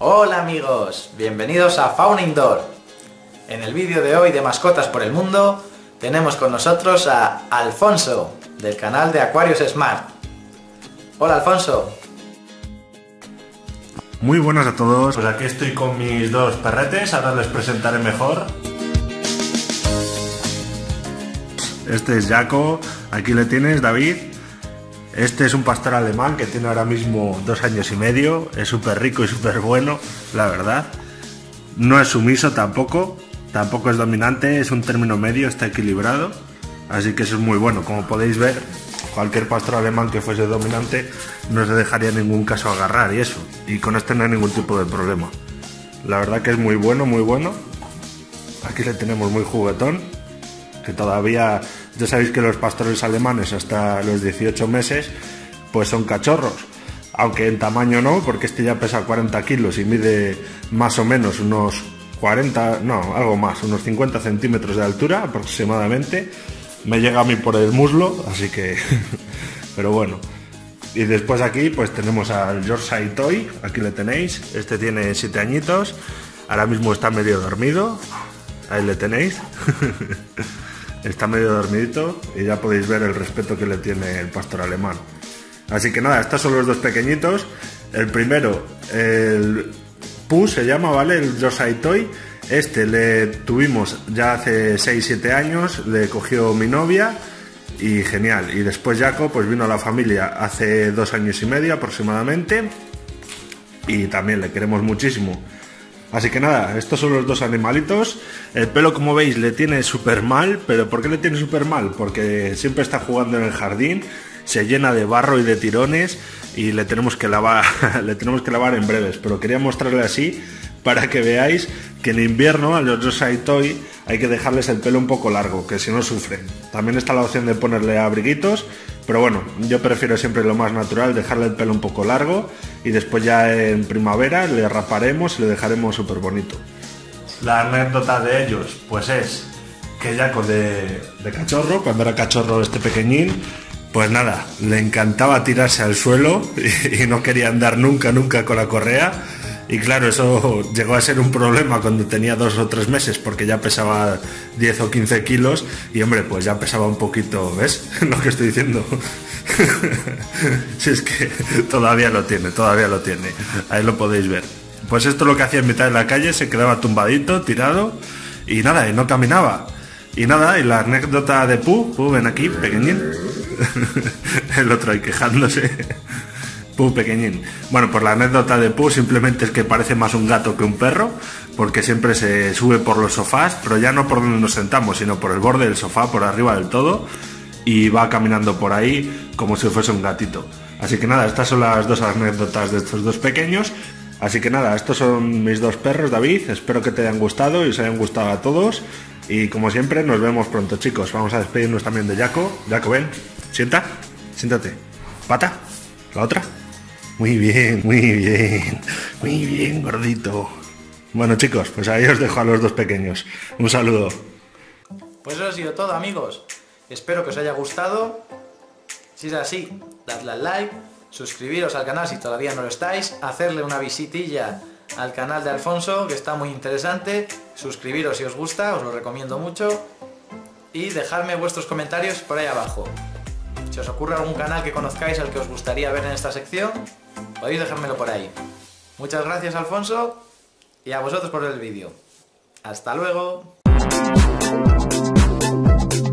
Hola amigos, bienvenidos a Fauna Indoor. En el vídeo de hoy de Mascotas por el Mundo tenemos con nosotros a Alfonso, del canal de Aquarios Smart. Hola Alfonso. Muy buenas a todos, pues aquí estoy con mis dos perretes, ahora les presentaré mejor. Este es Jaco, aquí le tienes, David. Este es un pastor alemán que tiene ahora mismo 2 años y medio, es súper rico y súper bueno, la verdad. No es sumiso tampoco es dominante, es un término medio, está equilibrado, así que eso es muy bueno. Como podéis ver, cualquier pastor alemán que fuese dominante no se dejaría en ningún caso agarrar y eso, y con este no hay ningún tipo de problema. La verdad que es muy bueno, muy bueno. Aquí le tenemos muy juguetón, que todavía, ya sabéis que los pastores alemanes hasta los 18 meses pues son cachorros, aunque en tamaño no, porque este ya pesa 40 kilos y mide más o menos unos 40, no, algo más, unos 50 centímetros de altura aproximadamente. Me llega a mí por el muslo, así que pero bueno. Y después aquí pues tenemos al Yorkshire Toy, aquí le tenéis, este tiene 7 añitos, ahora mismo está medio dormido, ahí le tenéis. Está medio dormidito y ya podéis ver el respeto que le tiene el pastor alemán. Así que nada, estos son los dos pequeñitos. El primero, el Pooh se llama, ¿vale? El Yorkshire Toy. Este le tuvimos ya hace 6-7 años, le cogió mi novia y genial. Y después Jaco pues vino a la familia hace 2 años y medio aproximadamente y también le queremos muchísimo. Así que nada, estos son los dos animalitos. El pelo, como veis, le tiene súper mal. ¿Pero por qué le tiene súper mal? Porque siempre está jugando en el jardín, se llena de barro y de tirones y le tenemos que lavar, le tenemos que lavar en breves. Pero quería mostrarle así para que veáis que en invierno a los Yorkshire Toy hay que dejarles el pelo un poco largo, que si no sufren. También está la opción de ponerle abriguitos, pero bueno, yo prefiero siempre lo más natural, dejarle el pelo un poco largo y después ya en primavera le raparemos y le dejaremos súper bonito. La anécdota de ellos pues es que Jaco de cachorro, cuando era cachorro este pequeñín, pues nada, le encantaba tirarse al suelo y no quería andar nunca con la correa. Y claro, eso llegó a ser un problema cuando tenía 2 o 3 meses, porque ya pesaba 10 o 15 kilos y hombre, pues ya pesaba un poquito, ¿ves lo que estoy diciendo? Si es que todavía lo tiene, ahí lo podéis ver. Pues esto es lo que hacía en mitad de la calle, se quedaba tumbadito, tirado y nada, y no caminaba. Y nada, y la anécdota de Pooh, ven aquí, pequeñín. El otro ahí quejándose. Pooh pequeñín. Bueno, pues la anécdota de Pooh simplemente es que parece más un gato que un perro, porque siempre se sube por los sofás, pero ya no por donde nos sentamos, sino por el borde del sofá, por arriba del todo, y va caminando por ahí como si fuese un gatito. Así que nada, estas son las dos anécdotas de estos dos pequeños. Así que nada, estos son mis dos perros, David. Espero que te hayan gustado y os hayan gustado a todos. Y como siempre, nos vemos pronto, chicos. Vamos a despedirnos también de Jaco. Jaco, ven, siéntate. Pata, la otra. Muy bien, gordito. Bueno, chicos, pues ahí os dejo a los dos pequeños. Un saludo. Pues eso ha sido todo, amigos. Espero que os haya gustado. Si es así, dadle al like, suscribiros al canal si todavía no lo estáis, hacerle una visitilla al canal de Alfonso, que está muy interesante. Suscribiros si os gusta, os lo recomiendo mucho. Y dejadme vuestros comentarios por ahí abajo. Si os ocurre algún canal que conozcáis al que os gustaría ver en esta sección, podéis dejármelo por ahí. Muchas gracias, Alfonso, y a vosotros por el vídeo. ¡Hasta luego!